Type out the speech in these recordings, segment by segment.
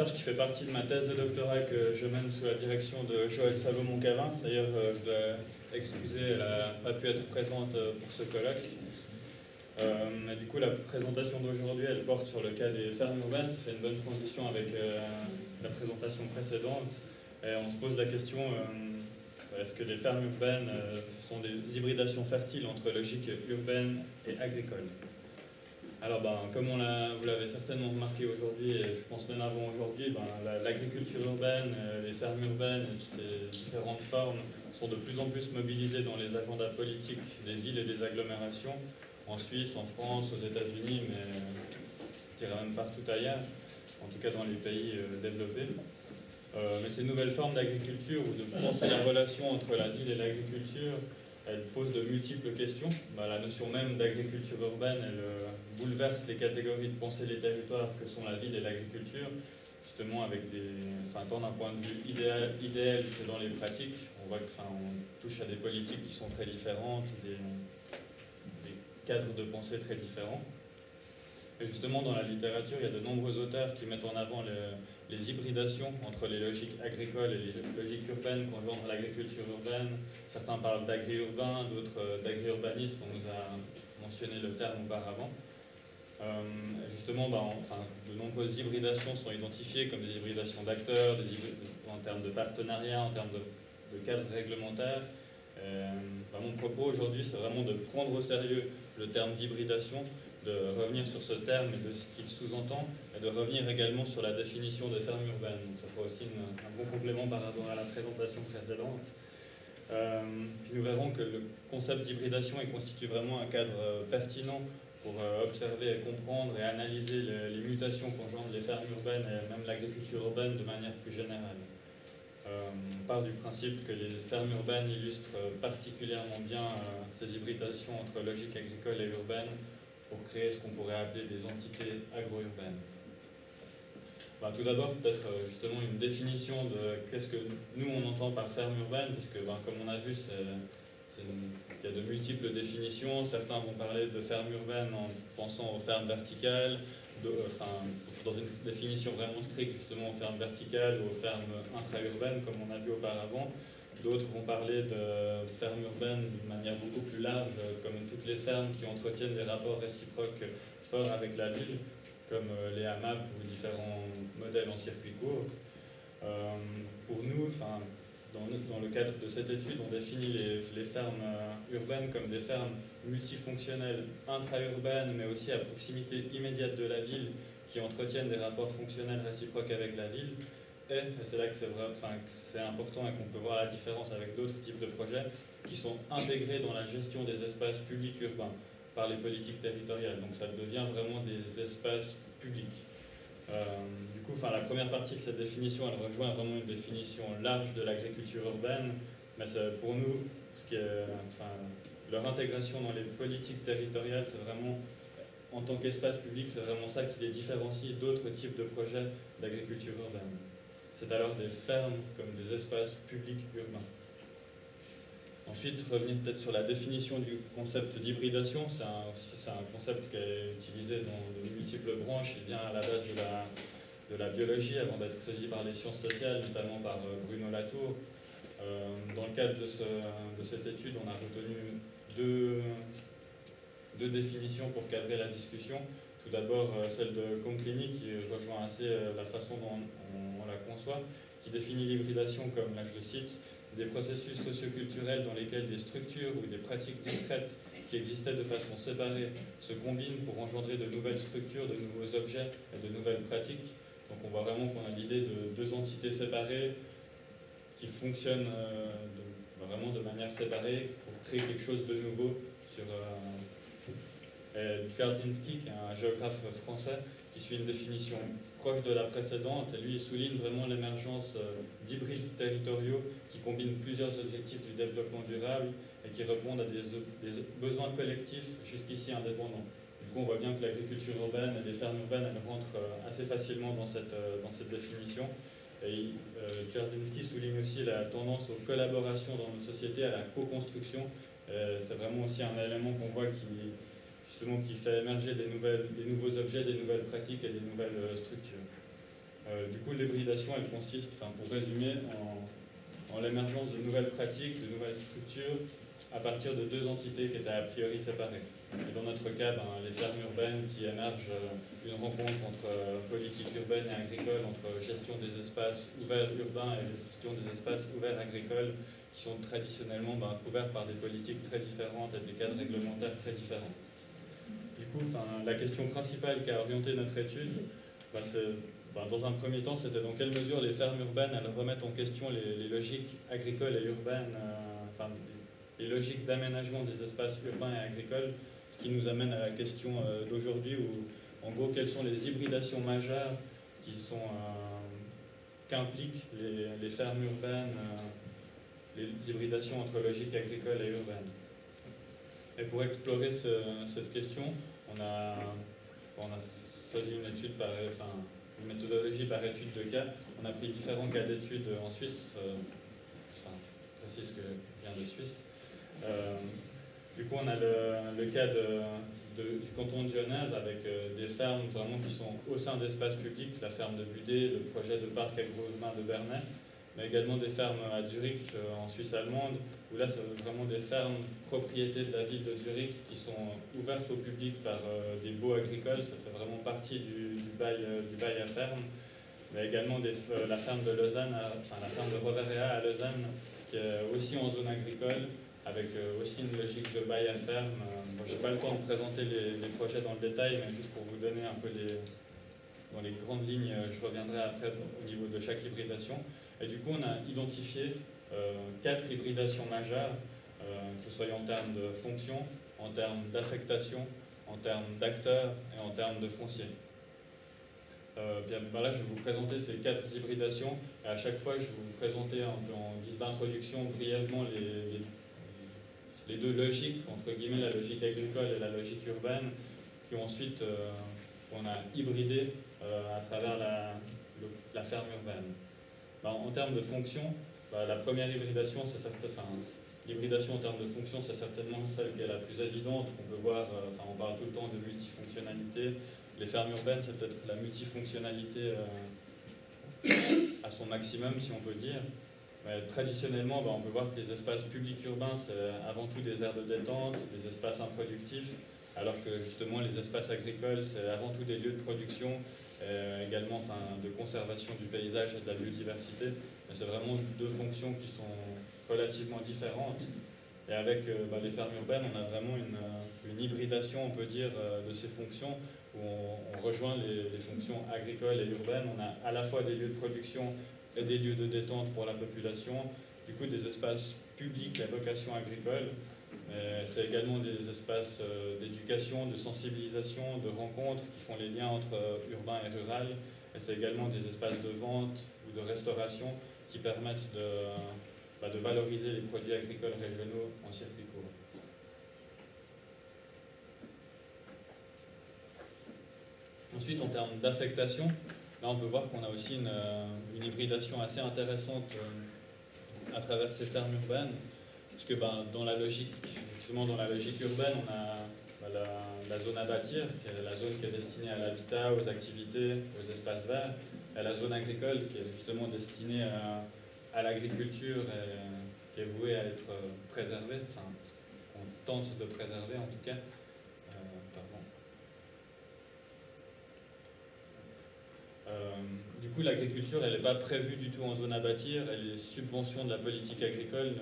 recherche qui fait partie de ma thèse de doctorat que je mène sous la direction de Joëlle Salomon-Cavin. D'ailleurs, je dois excuser, elle n'a pas pu être présente pour ce colloque. Mais du coup, la présentation d'aujourd'hui, elle porte sur le cas des fermes urbaines. Ça fait une bonne transition avec la présentation précédente. Et on se pose la question, est-ce que les fermes urbaines sont des hybridations fertiles entre logique urbaine et agricole? Alors, comme vous l'avez certainement remarqué aujourd'hui, et je pense même avant aujourd'hui, l'agriculture urbaine, les fermes urbaines et ces différentes formes sont de plus en plus mobilisées dans les agendas politiques des villes et des agglomérations, en Suisse, en France, aux États-Unis, mais je dirais même partout ailleurs, en tout cas dans les pays développés. Mais ces nouvelles formes d'agriculture ou de penser la relation entre la ville et l'agriculture, elles posent de multiples questions. La notion même d'agriculture urbaine, elle bouleverse les catégories de penser les territoires que sont la ville et l'agriculture, justement avec tant d'un point de vue idéal que dans les pratiques. On voit on touche à des politiques qui sont très différentes, des cadres de pensée très différents. Et justement, dans la littérature, il y a de nombreux auteurs qui mettent en avant les hybridations entre les logiques agricoles et les logiques urbaines qu'engendre l'agriculture urbaine. Certains parlent d'agri-urbain, d'autres d'agri-urbanisme, on nous a mentionné le terme auparavant. Justement, de nombreuses hybridations sont identifiées comme des hybridations d'acteurs, en termes de partenariat, en termes de cadre réglementaire. Mon propos aujourd'hui, c'est vraiment de prendre au sérieux le terme d'hybridation, de revenir sur ce terme et de ce qu'il sous-entend, et de revenir également sur la définition de ferme urbaine. Donc ça fera aussi un bon complément par rapport à la présentation précédente. Puis nous verrons que le concept d'hybridation constitue vraiment un cadre pertinent pour observer et comprendre et analyser les mutations qu'engendrent les fermes urbaines et même l'agriculture urbaine de manière plus générale. On part du principe que les fermes urbaines illustrent particulièrement bien ces hybridations entre logique agricole et urbaine pour créer ce qu'on pourrait appeler des entités agro-urbaines. Tout d'abord, peut-être justement une définition de qu'est-ce que nous on entend par ferme urbaine, parce que comme on a vu, il y a de multiples définitions. Certains vont parler de ferme urbaine en pensant aux fermes verticales, dans une définition vraiment stricte justement aux fermes verticales ou aux fermes intra-urbaines comme on a vu auparavant. D'autres vont parler de fermes urbaines d'une manière beaucoup plus large, comme toutes les fermes qui entretiennent des rapports réciproques forts avec la ville, comme les AMAP ou différents modèles en circuit court. Pour nous, dans le cadre de cette étude, on définit les fermes urbaines comme des fermes multifonctionnelles intra-urbaines, mais aussi à proximité immédiate de la ville, qui entretiennent des rapports fonctionnels réciproques avec la ville. Et c'est là que c'est important et qu'on peut voir la différence avec d'autres types de projets qui sont intégrés dans la gestion des espaces publics urbains par les politiques territoriales. Donc ça devient vraiment des espaces publics. Du coup, la première partie de cette définition, elle rejoint vraiment une définition large de l'agriculture urbaine, mais pour nous, leur intégration dans les politiques territoriales, c'est vraiment, en tant qu'espace public, c'est vraiment ça qui les différencie d'autres types de projets d'agriculture urbaine. C'est alors des fermes comme des espaces publics urbains. Ensuite, revenir peut-être sur la définition du concept d'hybridation. C'est un concept qui est utilisé dans de multiples branches. Il vient à la base de la biologie avant d'être saisi par les sciences sociales, notamment par Bruno Latour. Dans le cadre de cette étude, on a retenu deux définitions pour cadrer la discussion. Tout d'abord, celle de Conclini, qui rejoint assez la façon dont on la conçoit, qui définit l'hybridation comme, là je le cite, des processus socioculturels dans lesquels des structures ou des pratiques discrètes qui existaient de façon séparée se combinent pour engendrer de nouvelles structures, de nouveaux objets et de nouvelles pratiques. Donc on voit vraiment qu'on a l'idée de deux entités séparées qui fonctionnent vraiment de manière séparée pour créer quelque chose de nouveau sur... Dwerzinski, qui est un géographe français, qui suit une définition proche de la précédente, et lui il souligne vraiment l'émergence d'hybrides territoriaux qui combinent plusieurs objectifs du développement durable et qui répondent à des besoins collectifs jusqu'ici indépendants. Du coup, on voit bien que l'agriculture urbaine et les fermes urbaines, elles rentrent assez facilement dans cette définition. Et Dwerzinski souligne aussi la tendance aux collaborations dans nos sociétés, à la co-construction. C'est vraiment aussi un élément qu'on voit qui fait émerger des nouveaux objets, des nouvelles pratiques et des nouvelles structures. Du coup, l'hybridation, elle consiste, pour résumer, en l'émergence de nouvelles pratiques, de nouvelles structures, à partir de deux entités qui étaient a priori séparées. Et dans notre cas, les fermes urbaines qui émergent d'une rencontre entre politique urbaine et agricole, entre gestion des espaces ouverts urbains et gestion des espaces ouverts agricoles, qui sont traditionnellement couverts par des politiques très différentes et des cadres réglementaires très différents. Du coup, la question principale qui a orienté notre étude, dans un premier temps, c'était dans quelle mesure les fermes urbaines elles remettent en question les logiques agricoles et urbaines, les logiques d'aménagement des espaces urbains et agricoles, ce qui nous amène à la question d'aujourd'hui où, en gros, quelles sont les hybridations majeures qu'impliquent les fermes urbaines, les hybridations entre logiques agricoles et urbaines. Et pour explorer cette question, on a choisi une méthodologie par étude de cas. On a pris différents cas d'études en Suisse, je précise que je viens de Suisse. Du coup, on a le cas du canton de Genève avec des fermes vraiment qui sont au sein d'espaces publics, la ferme de Budé, le projet de parc agro-urbain de Bernay, mais également des fermes à Zurich, en Suisse allemande, où là, c'est vraiment des fermes propriétés de la ville de Zurich qui sont ouvertes au public par des baux agricoles. Ça fait vraiment partie du bail à ferme. Mais également la ferme de Lausanne, la ferme de Roverea à Lausanne, qui est aussi en zone agricole, avec aussi une logique de bail à ferme. Je n'ai pas le temps de présenter les projets dans le détail, mais juste pour vous donner un peu dans les grandes lignes, je reviendrai après au niveau de chaque hybridation. Et du coup, on a identifié 4 hybridations majeures, que ce soit en termes de fonction, en termes d'affectation, en termes d'acteurs et en termes de foncier. Là, je vais vous présenter ces 4 hybridations. Et à chaque fois, je vais vous présenter un peu en guise d'introduction brièvement les deux logiques, entre guillemets, la logique agricole et la logique urbaine, qui ensuite on a hybridé à travers la ferme urbaine. En termes de fonction, la première hybridation, l'hybridation en termes de fonction, c'est certainement celle qui est la plus évidente. On peut voir, on parle tout le temps de multifonctionnalité. Les fermes urbaines, c'est peut-être la multifonctionnalité à son maximum, si on peut dire. Mais traditionnellement, on peut voir que les espaces publics urbains, c'est avant tout des aires de détente, des espaces improductifs, alors que justement les espaces agricoles, c'est avant tout des lieux de production, également de conservation du paysage et de la biodiversité. Mais c'est vraiment deux fonctions qui sont relativement différentes. Et avec les fermes urbaines, on a vraiment une hybridation, on peut dire, de ces fonctions, où on rejoint les fonctions agricoles et urbaines. On a à la fois des lieux de production et des lieux de détente pour la population, du coup des espaces publics à vocation agricole, mais c'est également des espaces d'éducation, de sensibilisation, de rencontres qui font les liens entre urbain et rural, et c'est également des espaces de vente ou de restauration qui permettent de valoriser les produits agricoles régionaux en circuit court. Ensuite, en termes d'affectation, là on peut voir qu'on a aussi une hybridation assez intéressante à travers ces fermes urbaines, parce que dans la logique urbaine, on a la zone à bâtir, qui est la zone qui est destinée à l'habitat, aux activités, aux espaces verts, et la zone agricole qui est justement destinée à l'agriculture et qui est vouée à être préservée, on tente de préserver en tout cas. Du coup, l'agriculture, elle n'est pas prévue du tout en zone à bâtir, et les subventions de la politique agricole,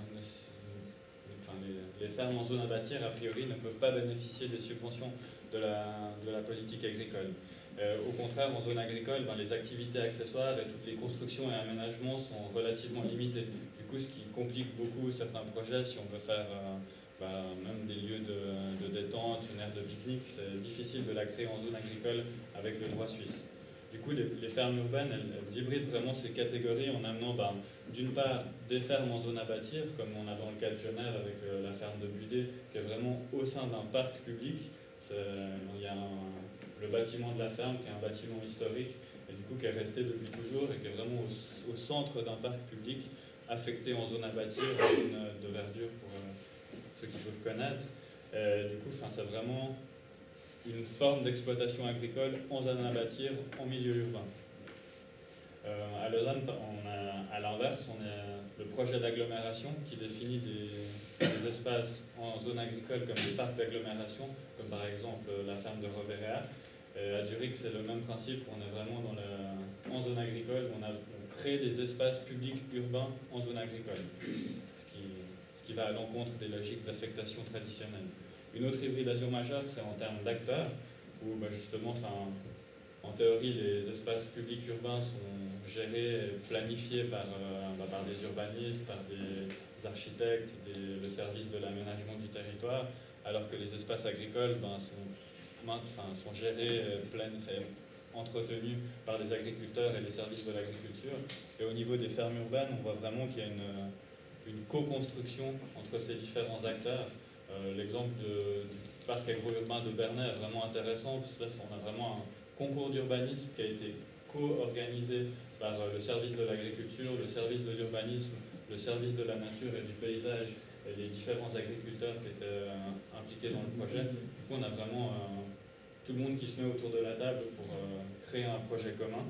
les fermes en zone à bâtir, a priori, ne peuvent pas bénéficier des subventions de la politique agricole. Au contraire, en zone agricole, les activités accessoires et toutes les constructions et aménagements sont relativement limités. Du coup, ce qui complique beaucoup certains projets, si on veut faire même des lieux de détente, une aire de pique-nique, c'est difficile de la créer en zone agricole avec le droit suisse. Du coup, les fermes urbaines, elles hybrident vraiment ces catégories en amenant d'une part des fermes en zone à bâtir, comme on a dans le cas de Genève avec la ferme de Budé, qui est vraiment au sein d'un parc public. Il y a le bâtiment de la ferme, qui est un bâtiment historique, et du coup qui est resté depuis toujours, et qui est vraiment au centre d'un parc public, affecté en zone à bâtir, en zone de verdure pour ceux qui peuvent connaître. Du coup, c'est vraiment une forme d'exploitation agricole en zone à bâtir, en milieu urbain. À Lausanne, à l'inverse, on a le projet d'agglomération qui définit des espaces en zone agricole comme des parcs d'agglomération, comme par exemple la ferme de Roverea. À Zurich, c'est le même principe, on est vraiment en zone agricole, on crée des espaces publics urbains en zone agricole, ce qui va à l'encontre des logiques d'affectation traditionnelles. Une autre hybridation majeure, c'est en termes d'acteurs, où justement, en théorie, les espaces publics urbains sont gérés et planifiés par des urbanistes, par des architectes, le service de l'aménagement du territoire, alors que les espaces agricoles sont gérés, entretenus par des agriculteurs et les services de l'agriculture. Et au niveau des fermes urbaines, on voit vraiment qu'il y a une co-construction entre ces différents acteurs. L'exemple du parc agro-urbain de Bernay est vraiment intéressant, parce que là, on a vraiment un concours d'urbanisme qui a été co-organisé par le service de l'agriculture, le service de l'urbanisme, le service de la nature et du paysage et les différents agriculteurs qui étaient impliqués dans le projet. Du coup, on a vraiment tout le monde qui se met autour de la table pour créer un projet commun.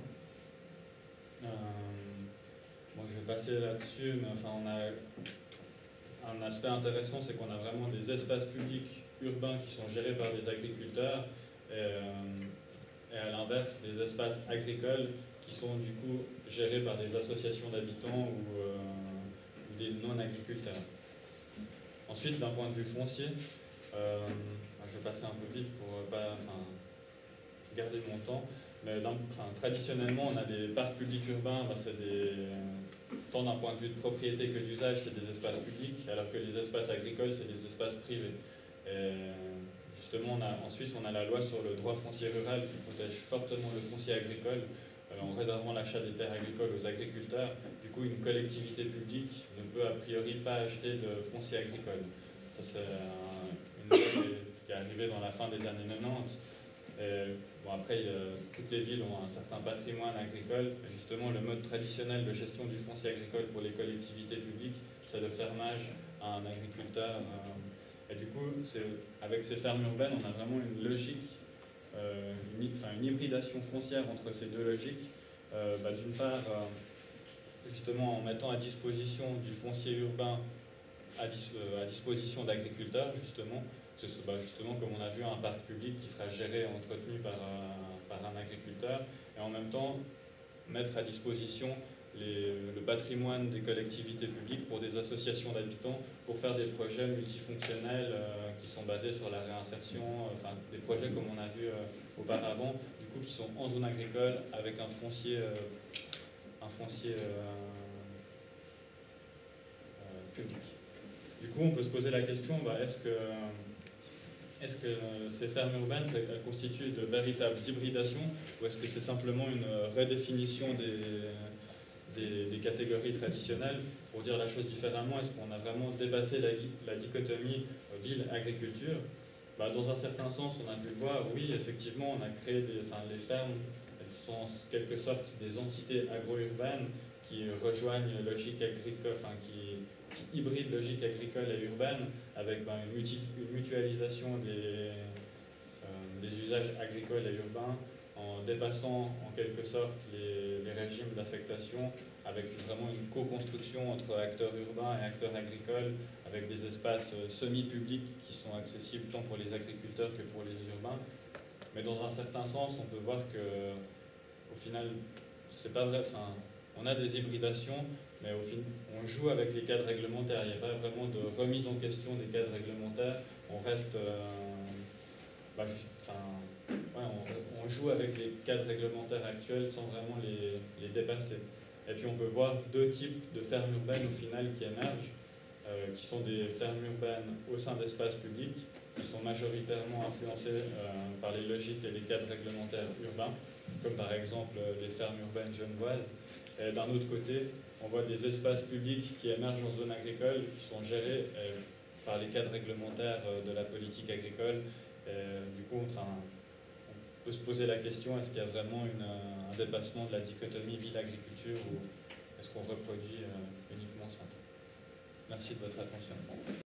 Bon, je vais passer là-dessus, mais on a un aspect intéressant, c'est qu'on a vraiment des espaces publics urbains qui sont gérés par des agriculteurs et à l'inverse, des espaces agricoles qui sont du coup gérés par des associations d'habitants ou des non-agriculteurs. Ensuite, d'un point de vue foncier, je vais passer un peu vite pour garder mon temps, mais traditionnellement, on a des parcs publics urbains, tant d'un point de vue de propriété que d'usage, c'est des espaces publics, alors que les espaces agricoles, c'est des espaces privés. Et justement, en Suisse, on a la loi sur le droit foncier rural qui protège fortement le foncier agricole en réservant l'achat des terres agricoles aux agriculteurs. Du coup, une collectivité publique ne peut a priori pas acheter de foncier agricole. Ça, c'est une loi qui est arrivée dans la fin des années 90. Après, toutes les villes ont un certain patrimoine agricole. Et justement, le mode traditionnel de gestion du foncier agricole pour les collectivités publiques, c'est le fermage à un agriculteur. Et du coup, avec ces fermes urbaines, on a vraiment une logique, une hybridation foncière entre ces deux logiques. D'une part, justement, en mettant à disposition du foncier urbain à disposition d'agriculteurs, justement, comme on a vu, un parc public qui sera géré et entretenu par un agriculteur, et en même temps mettre à disposition le patrimoine des collectivités publiques pour des associations d'habitants pour faire des projets multifonctionnels qui sont basés sur la réinsertion, des projets comme on a vu auparavant, du coup qui sont en zone agricole avec un foncier public. Du coup, on peut se poser la question, est-ce que ces fermes urbaines, elles constituent de véritables hybridations, ou est-ce que c'est simplement une redéfinition des catégories traditionnelles? Pour dire la chose différemment, est-ce qu'on a vraiment dépassé la dichotomie ville-agriculture? Dans un certain sens, on a pu le voir, oui, effectivement, on a créé les fermes, elles sont en quelque sorte des entités agro-urbaines qui rejoignent logique agricole, qui hybrident logique agricole et urbaine, avec une mutualisation des usages agricoles et urbains, en dépassant en quelque sorte les régimes d'affectation, avec vraiment une co-construction entre acteurs urbains et acteurs agricoles, avec des espaces semi-publics qui sont accessibles tant pour les agriculteurs que pour les urbains. Mais dans un certain sens, on peut voir que, au final, c'est pas vrai. On a des hybridations, mais au final, on joue avec les cadres réglementaires. Il n'y a pas vraiment de remise en question des cadres réglementaires. On reste, on joue avec les cadres réglementaires actuels sans vraiment les dépasser. Et puis on peut voir deux types de fermes urbaines au final qui émergent, qui sont des fermes urbaines au sein d'espaces publics, qui sont majoritairement influencées par les logiques et les cadres réglementaires urbains, comme par exemple les fermes urbaines genevoises. Et d'un autre côté, on voit des espaces publics qui émergent en zone agricole, qui sont gérés par les cadres réglementaires de la politique agricole. Du coup, on peut se poser la question, est-ce qu'il y a vraiment un dépassement de la dichotomie ville-agriculture ou est-ce qu'on reproduit uniquement ça? Merci de votre attention.